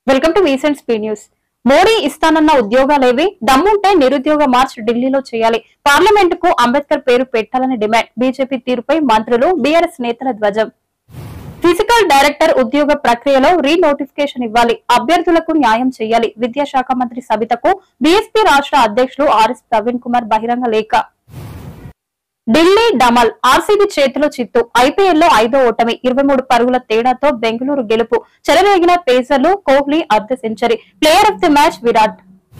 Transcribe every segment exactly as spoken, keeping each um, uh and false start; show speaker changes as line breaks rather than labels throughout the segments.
Welcome to recent speed news. Modi ఇస్తానన్న ఉద్యోగాలేవి దమ్ముంటే నిరుద్యోగ మార్చ్ ఢిల్లీలో చేయాలి. పార్లమెంటుకు అంబేద్కర్ పేరు పెట్టాలని డిమాండ్. బీజేపీ తీరుపై మంత్రులు, బీఆర్ఎస్ నేతల ధ్వజం. ఫిజికల్ డైరెక్టర్ ఉద్యోగ ప్రక్రియలో రీ నోటిఫికేషన్ ఇవ్వాలి. అభ్యర్థులకు న్యాయం చేయాలి. విద్యాశాఖ మంత్రి సబితకు బీఎస్పీ రాష్ట్ర అధ్యక్షులు ఆర్ఎస్ ప్రవీణ్ కుమార్ బహిరంగ లేఖ. ఢిల్లీ డమల్ ఆర్సీబీ చేతిలో చిత్తు. ఐపీఎల్ లో ఐదో ఓటమి. ఇరవై మూడు పరుగుల తేడాతో బెంగళూరు గెలుపు. చెలరేగిన పేసర్లు, కోహ్లీ అర్ధ century. Player of the match Virat.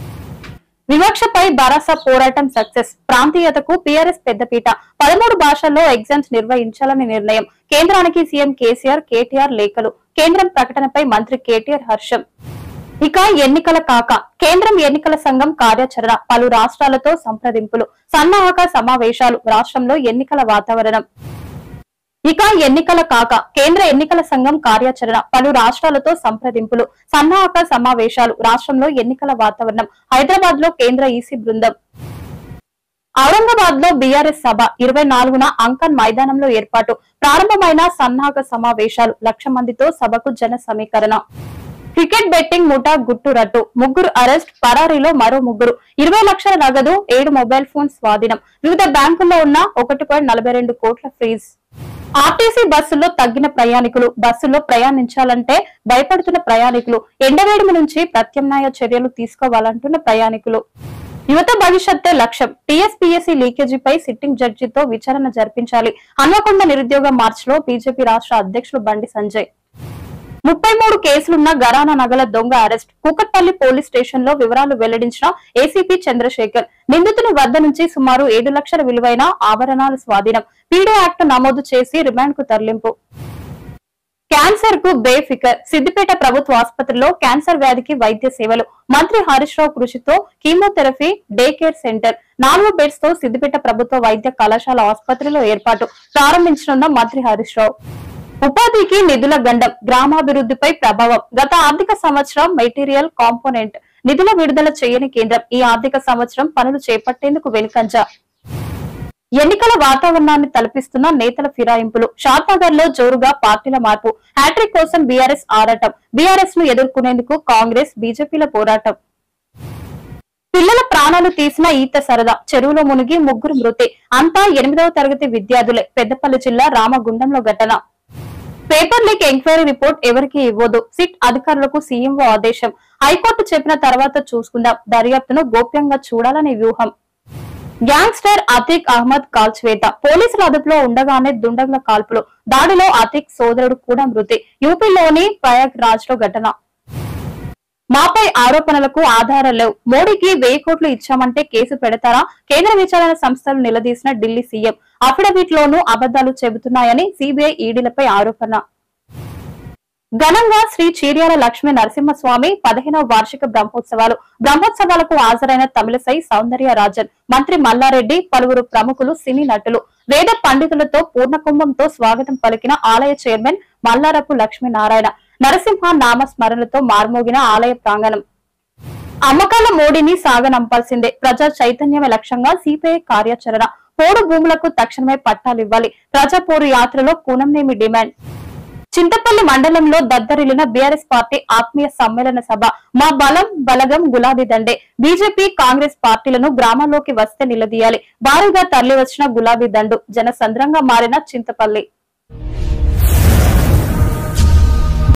వివక్షపై భరోసా పోరాటం సక్సెస్. ప్రాంతీయతకు పీఆర్ఎస్ పెద్దపీట. పదమూడు భాషల్లో ఎగ్జామ్స్ నిర్వహించాలని నిర్ణయం. కేంద్రానికి సీఎం కేసీఆర్, కేటీఆర్ లేఖలు. కేంద్రం ప్రకటనపై మంత్రి కేటీఆర్ హర్షం. ఇక ఎన్నికల కాక కేంద్రం ఎన్నికల సంఘం కార్యాచరణ. పలు రాష్ట్రాలతో సంప్రదింపులు, సన్నాహక సమావేశాలు. రాష్ట్రంలో ఎన్నికల వాతావరణం. ఇక ఎన్నికల కాక కేంద్ర ఎన్నికల సంఘం కార్యాచరణ. పలు రాష్ట్రాలతో సంప్రదింపులు, సన్నాహక సమావేశాలు. రాష్ట్రంలో ఎన్నికల వాతావరణం. హైదరాబాద్ లో కేంద్ర ఈసీ బృందం. ఔరంగాబాద్ లో బీఆర్ఎస్ సభ. ఇరవై నాలుగున అంకన్ మైదానంలో ఏర్పాటు. ప్రారంభమైన సన్నాహక సమావేశాలు. లక్ష మందితో సభకు జన సమీకరణ. క్రికెట్ బెట్టింగ్ ముఠా గుట్టు రట్టు. ముగ్గురు అరెస్ట్. పరారీలో మరో ముగ్గురు. ఇరవై లక్షల నగదు, ఏడు మొబైల్ ఫోన్ స్వాధీనం. వివిధ బ్యాంకుల్లో ఉన్న ఒకటి పాయింట్ నలభై రెండు కోట్ల ఫ్రీజ్. ఆర్టీసీ బస్సుల్లో తగ్గిన ప్రయాణికులు. బస్సుల్లో ప్రయాణించాలంటే భయపడుతున్న ప్రయాణికులు. ఎండవేడిమి నుంచి ప్రత్యామ్నాయ చర్యలు తీసుకోవాలంటున్న ప్రయాణికులు. యువత భవిష్యత్తే లక్ష్యం. టీఎస్పీఎస్సీ లీకేజీపై సిట్టింగ్ జడ్జితో విచారణ జరిపించాలి. హన్మకొండ నిరుద్యోగ మార్చ్ లో బీజేపీ రాష్ట్ర అధ్యక్షులు బండి సంజయ్. ముప్పై మూడు కేసులున్న గరానా నగల దొంగ అరెస్ట్. కూకట్పల్లి పోలీస్ స్టేషన్ లో వివరాలు వెల్లడించిన ఏసీపీ చంద్రశేఖర్. నిందితుని వద్ద నుంచి సుమారు ఏడు లక్షల విలువైన ఆభరణాలు స్వాధీనం. పీడీ యాక్ట్ నమోదు చేసి రిమాండ్ కు తరలింపు. క్యాన్సర్ కు బేఫికర్. సిద్దిపేట ప్రభుత్వ ఆసుపత్రిలో క్యాన్సర్ వ్యాధికి వైద్య సేవలు. మంత్రి హరీష్ రావు కృషితో కీమోథెరపీ డే కేర్ సెంటర్. నాలుగు బెడ్స్ తో సిద్దిపేట ప్రభుత్వ వైద్య కళాశాల ఆసుపత్రిలో ఏర్పాటు. ప్రారంభించనున్న మంత్రి హరీష్ రావు. ఉపాధికి నిధుల గండం. గ్రామాభివృద్ధిపై ప్రభావం. గత ఆర్థిక సంవత్సరం మెటీరియల్ కాంపోనెంట్ నిధుల విడుదల చేయని కేంద్రం ఈ ఆర్థిక సంవత్సరం పనులు చేపట్టేందుకు వెనుకంజ. ఎన్నికల వాతావరణాన్ని తలపిస్తున్న నేతల ఫిరాయింపులు. షాద్నగర్ లో జోరుగా పార్టీల మార్పు. హ్యాట్రిక్ కోసం బీఆర్ఎస్ ఆరాటం. బీఆర్ఎస్ ను ఎదుర్కొనేందుకు కాంగ్రెస్, బీజేపీల పోరాటం. పిల్లల ప్రాణాలు తీసిన ఈత సరదా. చెరువులో మునిగి ముగ్గురు మృతి. అంతా ఎనిమిదవ తరగతి విద్యార్థులే. పెద్దపల్లి జిల్లా రామగుండంలో ఘటన. పేపర్ లీక్ ఎంక్వైరీ రిపోర్ట్ ఎవరికి ఇవ్వదు. సిట్ అధికారులకు సీఎంఓ ఆదేశం. హైకోర్టు చెప్పిన తర్వాత చూసుకుందాం. దర్యాప్తును గోప్యంగా చూడాలని వ్యూహం. గ్యాంగ్స్టర్ అతీక్ అహ్మద్ కాల్చివేత. పోలీసుల అదుపులో ఉండగానే దుండగుల కాల్పులు. దాడిలో అతీక్ సోదరుడు కూడా మృతి. యూపీలోని ప్రయాగ్ రాజ్ లో ఘటన. మాపై ఆరోపణలకు ఆధారాలు లేవు. మోడీకి వెయ్యి కోట్లు ఇచ్చామంటే కేసు పెడతారా? కేంద్ర విచారణ సంస్థలు నిలదీసిన ఢిల్లీ సీఎం. అఫిడవిట్ లోనూ అబద్దాలు చెబుతున్నాయని సీబీఐ, ఈడీలపై ఆరోపణ. ఘనంగా శ్రీ చీర్యాల లక్ష్మీ నరసింహస్వామి పదిహేనవ వార్షిక బ్రహ్మోత్సవాలు. బ్రహ్మోత్సవాలకు హాజరైన తమిళసై సౌందర్య రాజన్, మంత్రి మల్లారెడ్డి, పలువురు ప్రముఖులు, సినీ నటులు, వేద పండితులతో పూర్ణకుంభంతో స్వాగతం పలికిన ఆలయ చైర్మన్ మల్లారపు లక్ష్మీనారాయణ. నరసింహ నామ స్మరణతో మార్మోగిన ఆలయ ప్రాంగణం. అమ్మకాల మోడీని సాగనంపాల్సిందే. ప్రజా చైతన్యమే లక్ష్యంగా సిపిఐ కార్యాచరణ. పోడు భూములకు తక్షణమే పట్టాలివ్వాలి. ప్రజాపోరు యాత్రలో కూనంనేమి డిమాండ్. చింతపల్లి మండలంలో దద్దరిల్లిన బీఆర్ఎస్ పార్టీ ఆత్మీయ సమ్మేళన సభ. మా బలం బలగం గులాబీ దండే. బీజేపీ, కాంగ్రెస్ పార్టీలను గ్రామాల్లోకి వస్తే నిలదీయాలి. భారీగా తరలివచ్చిన గులాబీ దండు. జనసంద్రంగా మారిన చింతపల్లి.